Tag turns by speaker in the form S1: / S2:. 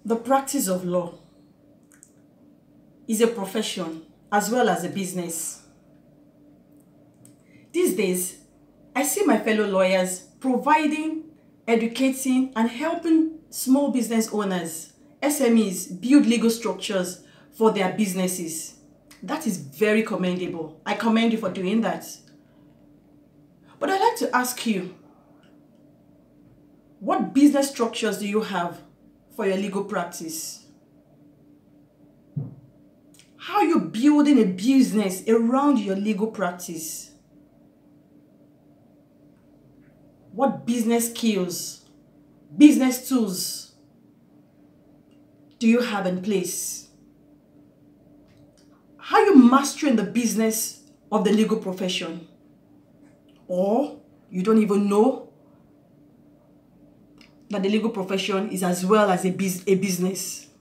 S1: The practice of law is a profession as well as a business. These days, I see my fellow lawyers providing, educating, and helping small business owners, SMEs, build legal structures for their businesses. That is very commendable. I commend you for doing that. But I'd like to ask you, what business structures do you have for your legal practice? How are you building a business around your legal practice? What business skills, business tools do you have in place? How are you mastering the business of the legal profession? Or you don't even know that the legal profession is as well as a business?